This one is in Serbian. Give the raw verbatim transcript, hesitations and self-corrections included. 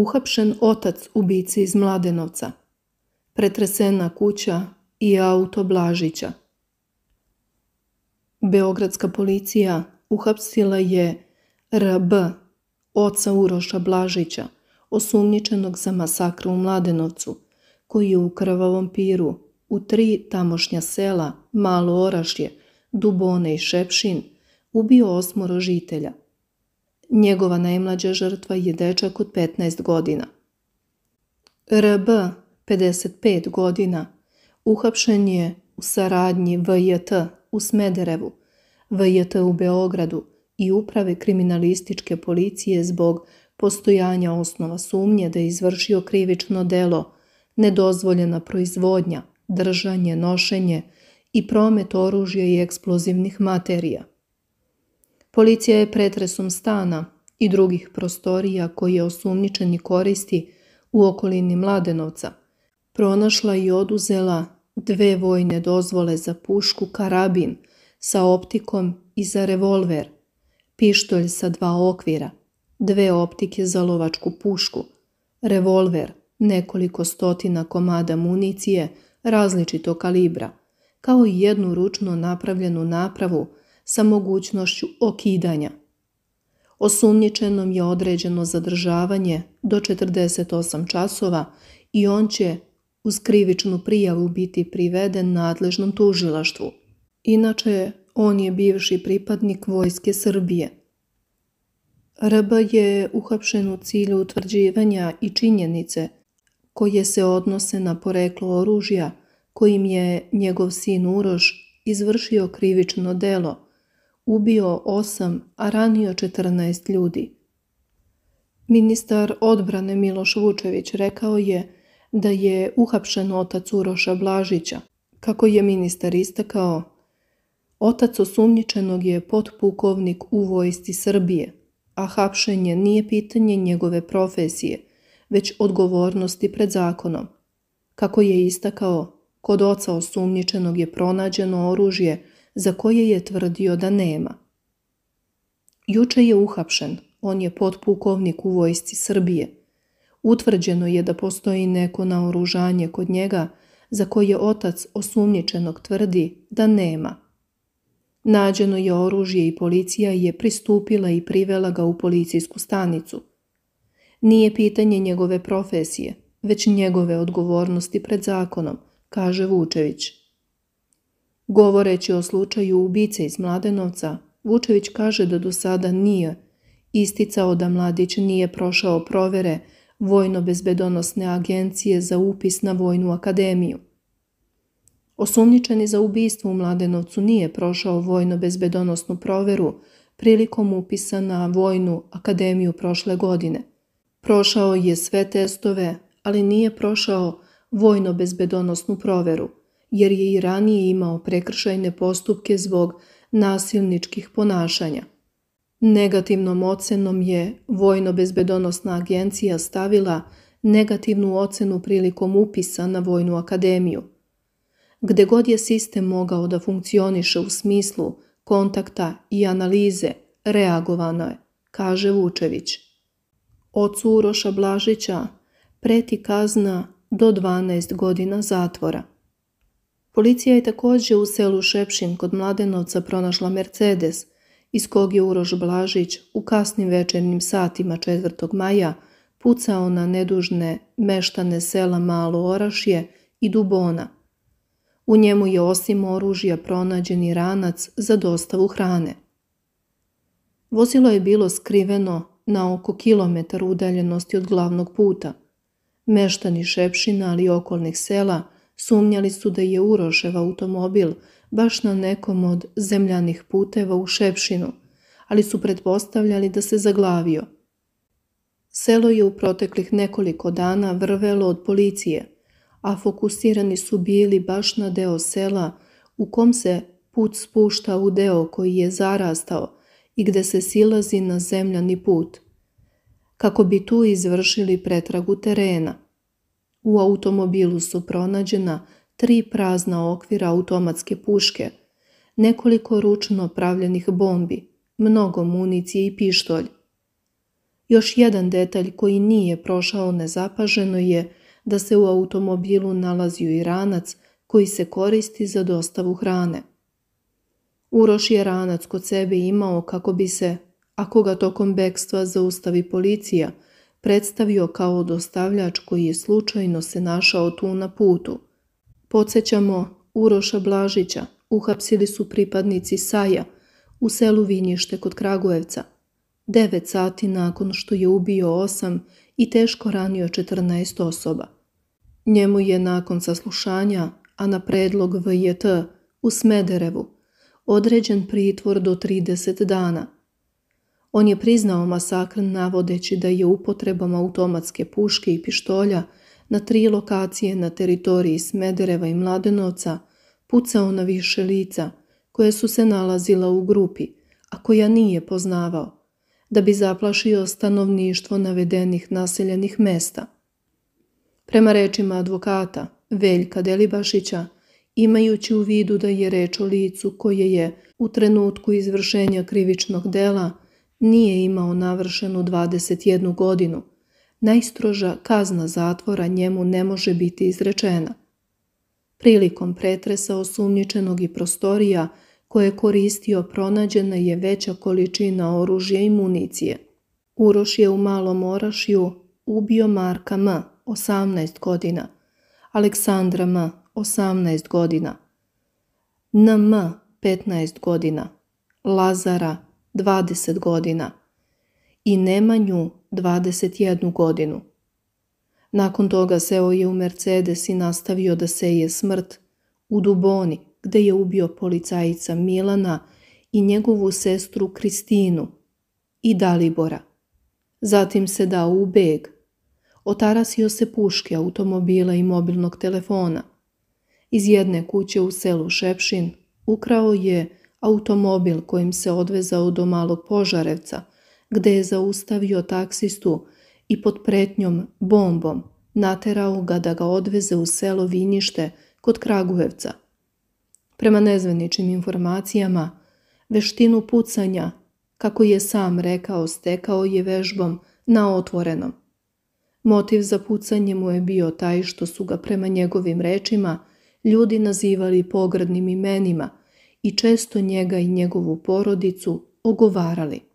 Uhapšen otac ubice iz Mladenovca. Pretresena kuća i auto Blažića. Beogradska policija uhapsila je R B, oca Uroša Blažića, osumnjičenog za masakr u Mladenovcu, koji je u krvavom piru u tri tamošnja sela Malo Orašje, Dubone i Šepšin ubio osmoro žitelja. Njegova najmlađa žrtva je dečak od petnaest godina. R B, pedeset pet godina, uhapšen je u saradnji V J T u Smederevu, V J T u Beogradu i Uprave kriminalističke policije zbog postojanja osnova sumnje da je izvršio krivično delo, nedozvoljena proizvodnja, držanje, nošenje i promet oružja i eksplozivnih materija. Policija je pretresom stana i drugih prostorija koje osumnjičeni koristi u okolini Mladenovca pronašla i oduzela dve vojne dozvole za pušku karabin sa optikom i za revolver, pištolj sa dva okvira, dve optike za lovačku pušku, revolver, nekoliko stotina komada municije različitog kalibra, kao i jednu ručno napravljenu napravu sa mogućnošću okidanja. Osumnjičenom je određeno zadržavanje do četrdeset osam časova i on će uz krivičnu prijavu biti priveden nadležnom tužilaštvu. Inače, on je bivši pripadnik Vojske Srbije. R B je uhapšen u cilju utvrđivanja i činjenice koje se odnose na poreklo oružja kojim je njegov sin Uroš izvršio krivično delo, ubio osam, a ranio četrnaest ljudi. Ministar odbrane Miloš Vučević rekao je da je uhapšen otac Uroša Blažića. Kako je ministar istakao, otac osumnjičenog je potpukovnik u Vojsci Srbije, a hapšenje nije pitanje njegove profesije, već odgovornosti pred zakonom. Kako je istakao, kod oca osumnjičenog je pronađeno oružje za koje je tvrdio da nema. Juče je uhapšen, on je potpukovnik u Vojsci Srbije. Utvrđeno je da postoji neko naoružanje kod njega za koje otac osumnjičenog tvrdi da nema. Nađeno je oružje i policija je pristupila i privela ga u policijsku stanicu. Nije pitanje njegove profesije, već njegove odgovornosti pred zakonom, kaže Vučević. Govoreći o slučaju ubice iz Mladenovca, Vučević kaže da do sada nije isticao da mladić nije prošao provere Vojno-bezbedonosne agencije za upis na Vojnu akademiju. Osumnjičeni za ubistvo u Mladenovcu nije prošao vojno-bezbedonosnu proveru prilikom upisa na Vojnu akademiju prošle godine. Prošao je sve testove, ali nije prošao vojno-bezbedonosnu proveru, jer je i ranije imao prekršajne postupke zbog nasilničkih ponašanja. Negativnom ocenom je Vojno-bezbedonosna agencija stavila negativnu ocenu prilikom upisa na Vojnu akademiju. Gde god je sistem mogao da funkcioniše u smislu kontakta i analize, reagovano je, kaže Vučević. Ocu Uroša Blažića preti kazna do dvanaest godina zatvora. Policija je također u selu Šepšin kod Mladenovca pronašla Mercedes, iz kog je Uroš Blažić u kasnim večernjim satima četvrtog maja pucao na nedužne meštane sela Malo Orašje i Dubona. U njemu je osim oružja pronađen i ranac za dostavu hrane. Vozilo je bilo skriveno na oko kilometar udaljenosti od glavnog puta. Meštani Šepšina, ali i okolnih sela, sumnjali su da je Urošev automobil baš na nekom od zemljanih puteva u Šepšinu, ali su pretpostavljali da se zaglavio. Selo je u proteklih nekoliko dana vrvelo od policije, a fokusirani su bili baš na deo sela u kom se put spušta u deo koji je zarastao i gde se silazi na zemljani put, kako bi tu izvršili pretragu terena. U automobilu su pronađena tri prazna okvira automatske puške, nekoliko ručno pravljenih bombi, mnogo municije i pištolj. Još jedan detalj koji nije prošao nezapaženo je da se u automobilu nalazio i ranac koji se koristi za dostavu hrane. Uroš je ranac kod sebe imao kako bi se, ako ga tokom bekstva zaustavi policija, predstavio kao dostavljač koji je slučajno se našao tu na putu. Podsjećamo, Uroša Blažića uhapsili su pripadnici Saja u selu Vinjište kod Kragujevca, devet sati nakon što je ubio osam i teško ranio četrnaest osoba. Njemu je nakon saslušanja, a na predlog V J T u Smederevu, određen pritvor do trideset dana. On je priznao masakr navodeći da je upotrebom automatske puške i pištolja na tri lokacije na teritoriji Smedereva i Mladenovca pucao na više lica koje su se nalazila u grupi, a koja nije poznavao, da bi zaplašio stanovništvo navedenih naseljenih mesta. Prema rečima advokata Veljka Delibašića, imajući u vidu da je reč o licu koje je u trenutku izvršenja krivičnog dela nije imao navršenu dvadeset jednu godinu, najstroža kazna zatvora njemu ne može biti izrečena. Prilikom pretresa osumnjičenog i prostorija koje je koristio pronađena je veća količina oružja i municije. Uroš je u Malom Orašju ubio Marka M, osamnaest godina, Aleksandra M, osamnaest godina, N M, petnaest godina, Lazara, dvadeset godina i Nemanju, dvadeset jednu godinu. Nakon toga seo je u Mercedes i nastavio da seje smrt u Duboni, gde je ubio policajica Milana i njegovu sestru Kristinu i Dalibora. Zatim se dao u beg. Otarasio se puške, automobila i mobilnog telefona. Iz jedne kuće u selu Šepšin ukrao je automobil kojim se odvezao do Malog Požarevca, gde je zaustavio taksistu i pod pretnjom bombom naterao ga da ga odveze u selo Vinjište kod Kragujevca. Prema nezvaničnim informacijama, veštinu pucanja, kako je sam rekao, stekao je vežbom na otvorenom. Motiv za pucanje mu je bio taj što su ga prema njegovim rečima ljudi nazivali pogrdnim imenima i često njega i njegovu porodicu ogovarali.